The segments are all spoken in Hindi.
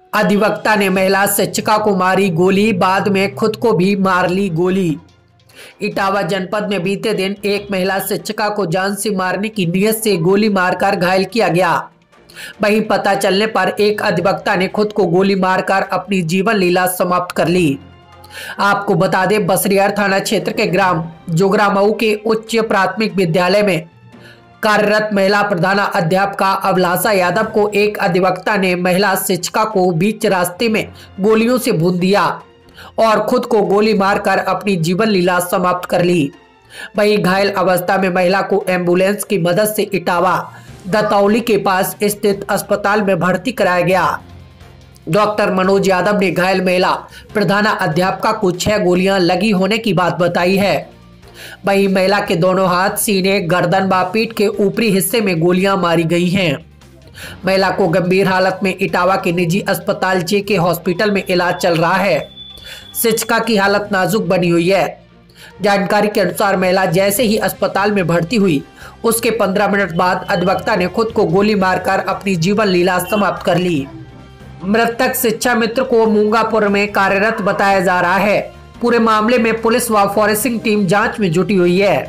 अधिवक्ता ने महिला शिक्षिका को मारी गोली, बाद में खुद को भी मार ली गोली। इटावा जनपद में बीते दिन एक महिला शिक्षिका को जान से मारने की नीयत से गोली मारकर घायल किया गया। वहीं पता चलने पर एक अधिवक्ता ने खुद को गोली मारकर अपनी जीवन लीला समाप्त कर ली। आपको बता दें, बसरियार थाना क्षेत्र के ग्राम जोगरामऊ के उच्च प्राथमिक विद्यालय में कार्यरत महिला प्रधानाध्यापिका अभिलाषा यादव को एक अधिवक्ता ने महिला शिक्षिका को बीच रास्ते में गोलियों से भून दिया और खुद को गोली मारकर अपनी जीवन लीला समाप्त कर ली। वहीं घायल अवस्था में महिला को एम्बुलेंस की मदद से इटावा दतौली के पास स्थित अस्पताल में भर्ती कराया गया। डॉक्टर मनोज यादव ने घायल महिला प्रधानाध्यापिका को 6 गोलियां लगी होने की बात बताई है। वहीं महिला के दोनों हाथ, सीने, गर्दन व पीठ के ऊपरी हिस्से में गोलियां मारी गई हैं। महिला को गंभीर हालत में इटावा के निजी अस्पताल जेके हॉस्पिटल में इलाज चल रहा है। शिक्षिका की हालत नाजुक बनी हुई है। जानकारी के अनुसार महिला जैसे ही अस्पताल में भर्ती हुई, उसके 15 मिनट बाद अधिवक्ता ने खुद को गोली मारकर अपनी जीवन लीला समाप्त कर ली। मृतक शिक्षा मित्र को मूंगापुर में कार्यरत बताया जा रहा है। पूरे मामले में पुलिस व फॉरेंसिक टीम जांच में जुटी हुई है।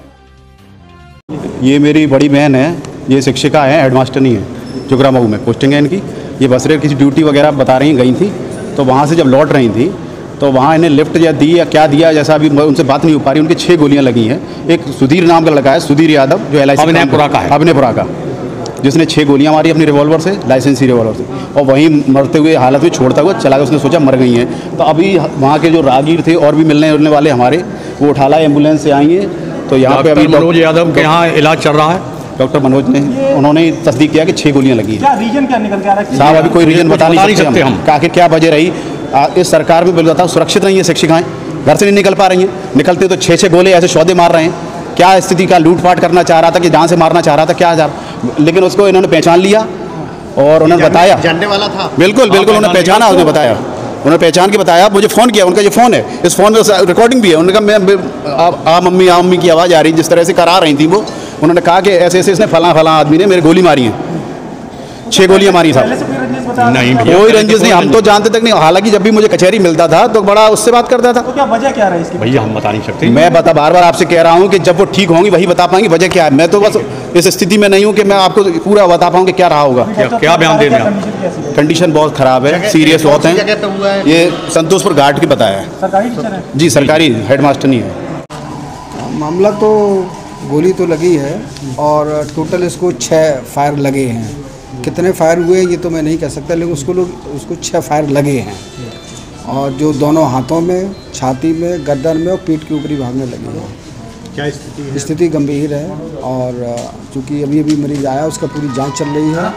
ये मेरी बड़ी बहन है, ये शिक्षिका है, हेडमास्टरनी है, जोगरामऊ में पोस्टिंग है इनकी। ये बसरेर किसी ड्यूटी वगैरह बता रही गई थी, तो वहाँ से जब लौट रही थी तो वहाँ इन्हें लिफ्ट या दी या क्या दिया, जैसा अभी उनसे बात नहीं हो पा रही। उनकी 6 गोलियां लगी हैं। एक सुधीर नाम का लड़का है, सुधीर यादव, जो LIC अभिनयपुरा का, जिसने 6 गोलियां मारी अपनी रिवॉल्वर से, लाइसेंसी रिवॉल्वर से, और वहीं मरते हुए हालत में छोड़ता हुआ चला गया। उसने सोचा मर गई हैं। तो अभी वहाँ के जो राहगीर थे और भी मिलने उलने वाले हमारे, वो उठाला एम्बुलेंस से आई हैं। तो यहाँ पे अभी मनोज यादव के यहाँ इलाज चल रहा है। डॉक्टर मनोज ने उन्होंने तस्दीक किया कि 6 गोलियां लगी हैं। रीजन क्या निकल के आ रहा है साहब? अभी कोई रीजन बता नहीं सकते हम, आखिर क्या वजह रही। इस सरकार में बिल्कुल सुरक्षित नहीं है शिक्षिकाएं, घर से नहीं निकल पा रही हैं। निकलते तो 6 गोले ऐसे सौदे मार रहे हैं। क्या स्थिति का लूटपाट करना चाह रहा था कि जहाँ से मारना चाह रहा था, क्या लेकिन उसको इन्होंने पहचान लिया और उन्होंने बताया। जानने वाला था, बिल्कुल उन्होंने पहचाना, उसने बताया, उन्होंने पहचान के बताया। मुझे फ़ोन किया, उनका ये फ़ोन है, इस फ़ोन में रिकॉर्डिंग भी है। उन्होंने कहा आ मम्मी की आवाज़ आ रही, जिस तरह से करा रही थी वो। उन्होंने कहा कि ऐसे ऐसे इसने फलां आदमी ने मेरे गोली मारी है, 6 गोलियां मारी साहब। नहीं, कोई रंजिश नहीं, हम तो जानते तक नहीं। हालांकि जब भी मुझे कचहरी मिलता था तो बड़ा उससे बात करता था। तो क्या वजह क्या रही इसकी? भैया हम बता नहीं सकते। मैं बार बार आपसे कह रहा हूँ कि जब वो ठीक होंगी वही बता पाएंगी वजह क्या है। मैं तो बस इस स्थिति में नहीं हूँ कि मैं आपको पूरा बता पाऊँ कि क्या रहा होगा। क्या बयान दे रहे हैं? कंडीशन बहुत खराब है, सीरियस बहुत है। ये संतोषपुर घाट की बताया है। सरकारी टीचर है जी, सरकारी हेडमास्टर नहीं है। मामला तो गोली तो लगी है और टोटल इसको 6 फायर लगे हैं। कितने फायर हुए ये तो मैं नहीं कह सकता, लेकिन उसको 6 फायर लगे हैं और जो दोनों हाथों में, छाती में, गर्दन में और पीठ के ऊपरी भाग में लगी है। क्या स्थिति है? स्थिति गंभीर है और चूँकि अभी मरीज आया, उसका पूरी जांच चल रही है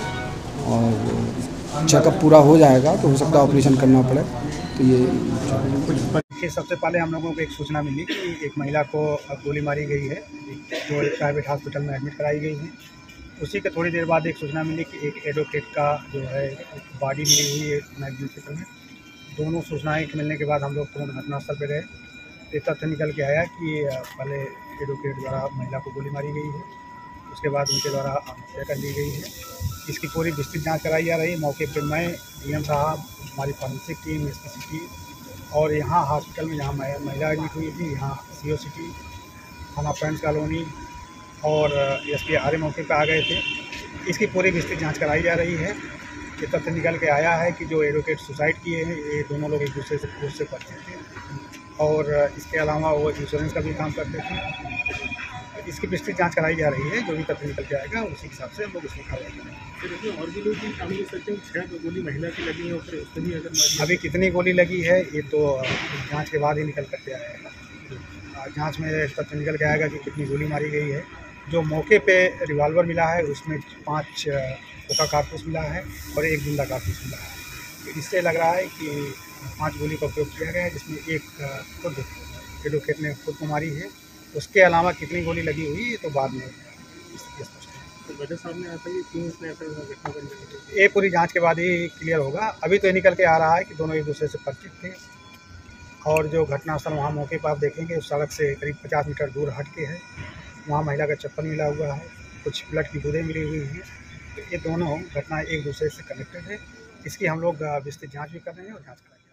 और चेकअप पूरा हो जाएगा तो हो सकता है ऑपरेशन करना पड़े। तो ये सबसे पहले हम लोगों को एक सूचना मिली कि एक महिला को गोली मारी गई है, जो एक प्राइवेट हॉस्पिटल में एडमिट कराई गई है। उसी के थोड़ी देर बाद एक सूचना मिली कि एक एडवोकेट का जो है बॉडी मिली हुई है मैगजीन क्षेत्र में। दोनों सूचनाएं मिलने के बाद हम लोग तुरंत घटनास्थल पर गए। ये तथ्य निकल के आया कि पहले एडवोकेट द्वारा महिला को गोली मारी गई है, उसके बाद उनके द्वारा हत्या कर ली गई है। इसकी पूरी विस्तृत जाँच कराई जा रही है। मौके पर मैं, DM साहब, हमारी फॉरेंसिक टीम, SPC टीम और यहाँ हॉस्पिटल में जहाँ महिला एडमिट हुई थी, यहाँ CO सिटी, थाना फ्रेंड्स कॉलोनी और SP आर्य मौके पर आ गए थे। इसकी पूरी विस्तृत जांच कराई जा रही है। ये तथ्य निकल के आया है कि जो एडवोकेट सुसाइड किए हैं, ये दोनों लोग एक दूसरे से परिचित थे और इसके अलावा वो इंश्योरेंस का भी काम करते थे। इसकी विस्तृत जांच कराई जा रही है। जो भी तथ्य निकल के आएगा उसी हिसाब से हम लोग इसमें कार्रवाई करेंगे। और भी लोग शामिल हो सकते हैं? 6 गोली महिला की लगी है और फिर उससे भी अगर अभी कितनी गोली लगी है ये तो जाँच के बाद ही निकल करके आएगा। जाँच में तथ्य निकल के आएगा कि कितनी गोली मारी गई है। जो मौके पे रिवॉल्वर मिला है उसमें 5 खोखा कारतूस मिला है और 1 जिंदा कारतूस मिला है। तो इससे लग रहा है कि 5 गोली का उपयोग किया गया है, जिसमें एक खुद एडवोकेट ने खुद को मारी है। उसके अलावा कितनी गोली लगी हुई है तो बाद में स्पष्ट है। तो वजह सामने आता है क्यों इसने ऐसा घटना करने? ये पूरी जांच के बाद ही क्लियर होगा। अभी तो ये निकल के आ रहा है कि दोनों एक दूसरे से परिचित थे और जो घटनास्थल वहाँ मौके पर आप देखेंगे उस सड़क से करीब 50 मीटर दूर हट के है। वहाँ महिला का चप्पल मिला हुआ है, कुछ ब्लड की बूंदें मिली हुई हैं। तो ये दोनों घटना एक दूसरे से कनेक्टेड है इसकी हम लोग विस्तृत जाँच भी कर रहे हैं और जाँच कराएंगे।